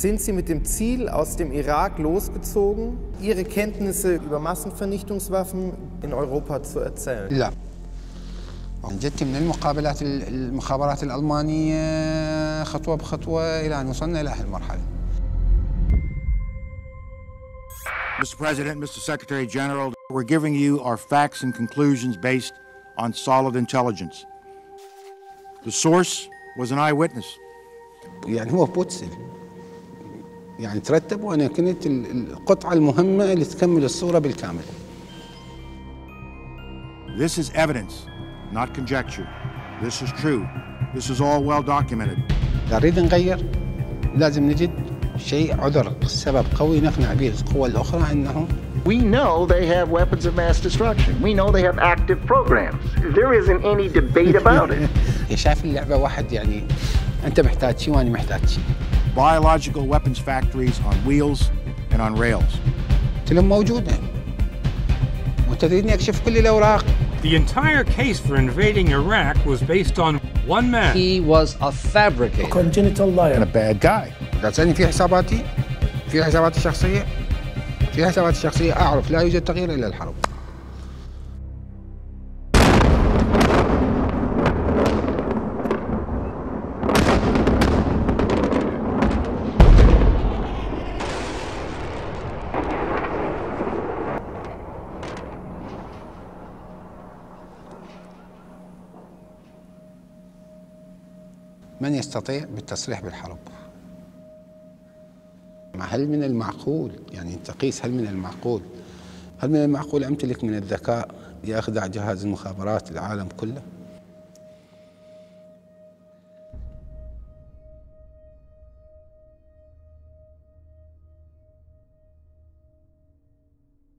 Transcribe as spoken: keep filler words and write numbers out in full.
Sind Sie mit dem Ziel aus dem Irak losgezogen, Ihre Kenntnisse über Massenvernichtungswaffen in Europa zu erzählen? لا. جت من المقابلات المخابرات الألمانية خطوة بخطوة إلى أن وصلنا إلى هذه المرحلة. Mister President, Mister Secretary General, we're giving you our facts and conclusions based on solid intelligence. The source was an eyewitness. يعني هو بوتسل. يعني ترتب وأنا كنت القطعة المهمة اللي تكمل الصورة بالكامل. This is evidence, not conjecture. This is true. This is all well documented. إذا نريد نغير لازم نجد شيء عذر سبب قوي نقنع به القوى الأخرى أنهم. We know they have weapons of mass destruction. We know they have active programs. There isn't any debate about it. شايف اللعبة واحد يعني أنت محتاج شيء وأنا محتاج شيء. Biological weapons factories on wheels and on rails. قلت لهم موجودة. وتدريني أكشف كل الأوراق. The entire case for invading Iraq was based on one man. He was a fabricator. A congenital liar. And a bad guy. إذا تسألني في حساباتي في حساباتي الشخصية في حساباتي الشخصية أعرف لا يوجد تغيير إلا الحرب. من يستطيع بالتصريح بالحرب؟ هل من المعقول يعني تقيس هل من المعقول هل من المعقول أمتلك من الذكاء لأخدع جهاز المخابرات العالم كله؟